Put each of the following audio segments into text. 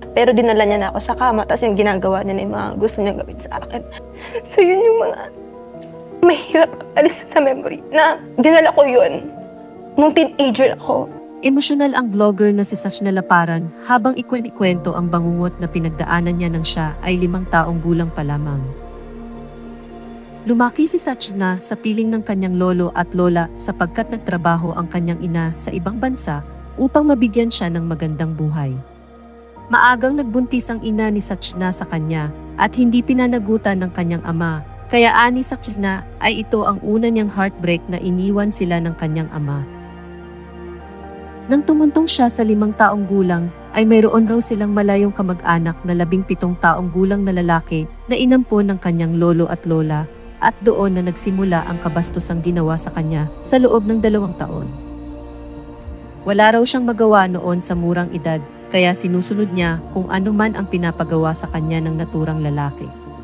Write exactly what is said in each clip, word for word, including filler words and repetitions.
Pero dinala niya na ako sa kama, tapos yung ginagawa niya na yung mga gusto niya gawin sa akin. So yun yung mga mahirap alis sa memory na dinala ko yun nung teenager ako. Emosyonal ang vlogger na si Sachna Laparan habang ikwento ang bangungot na pinagdaanan niya nang siya ay limang taong gulang pa lamang. Lumaki si Sachna sa piling ng kanyang lolo at lola sapagkat nagtrabaho ang kanyang ina sa ibang bansa upang mabigyan siya ng magandang buhay. Maagang nagbuntis ang ina ni Sachna sa kanya at hindi pinanagutan ng kanyang ama, kaya ani Sachna ay ito ang una niyang heartbreak na iniwan sila ng kanyang ama. Nang tumuntong siya sa limang taong gulang, ay mayroon raw silang malayong kamag-anak na labing pitong taong gulang na lalaki na inampon ng kanyang lolo at lola at doon na nagsimula ang kabastosang ginawa sa kanya sa loob ng dalawang taon. Wala raw siyang magawa noon sa murang edad, kaya sinusunod niya kung ano man ang pinapagawa sa kanya ng naturang lalaki.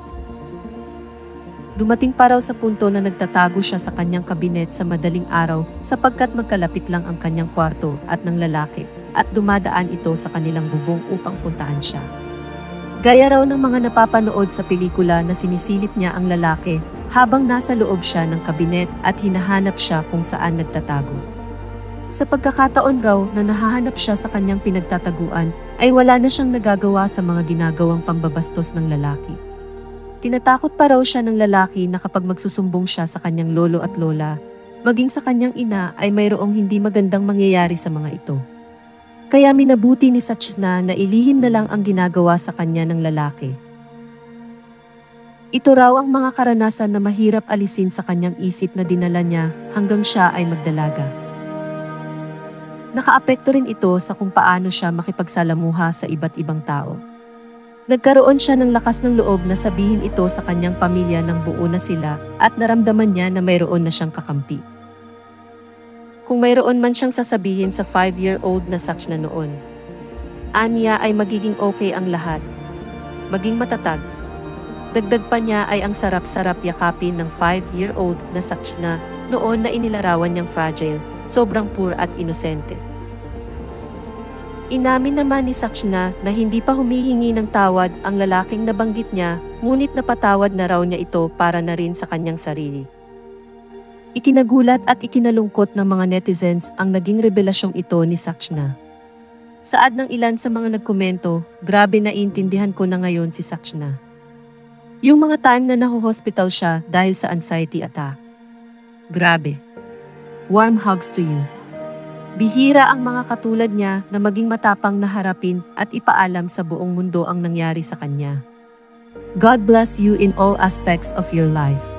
Dumating pa raw sa punto na nagtatago siya sa kanyang kabinet sa madaling araw sapagkat magkalapit lang ang kanyang kwarto at ng lalaki at dumadaan ito sa kanilang bubong upang puntahan siya. Gaya raw ng mga napapanood sa pelikula na sinisilip niya ang lalaki habang nasa loob siya ng kabinet at hinahanap siya kung saan nagtatago. Sa pagkakataon raw na nahahanap siya sa kanyang pinagtataguan ay wala na siyang nagagawa sa mga ginagawang pambabastos ng lalaki. Tinatakot pa raw siya ng lalaki na kapag magsusumbong siya sa kanyang lolo at lola, maging sa kanyang ina ay mayroong hindi magandang mangyayari sa mga ito. Kaya minabuti ni Sachna na ilihim na lang ang ginagawa sa kanya ng lalaki. Ito raw ang mga karanasan na mahirap alisin sa kanyang isip na dinala niya hanggang siya ay magdalaga. Nakaapekto rin ito sa kung paano siya makipagsalamuha sa iba't ibang tao. Nagkaroon siya ng lakas ng loob na sabihin ito sa kanyang pamilya nang buo na sila at naramdaman niya na mayroon na siyang kakampi. Kung mayroon man siyang sasabihin sa five-year-old na Sachna noon, aniya ay magiging okay ang lahat. Maging matatag. Dagdag pa niya ay ang sarap-sarap yakapin ng five-year-old na Sachna noon na inilarawan niyang fragile, sobrang poor at inosente. Inamin naman ni Sachna na hindi pa humihingi ng tawad ang lalaking nabanggit niya, ngunit napatawad na raw niya ito para na rin sa kanyang sarili. Ikinagulat at ikinalungkot ng mga netizens ang naging revelasyong ito ni Sachna. Saad ng ilan sa mga nagkomento, grabe na intindihan ko na ngayon si Sachna. Yung mga time na naho-hospital siya dahil sa anxiety attack. Grabe. Warm hugs to you. Bihira ang mga katulad niya na maging matapang na harapin at ipaalam sa buong mundo ang nangyari sa kanya. God bless you in all aspects of your life.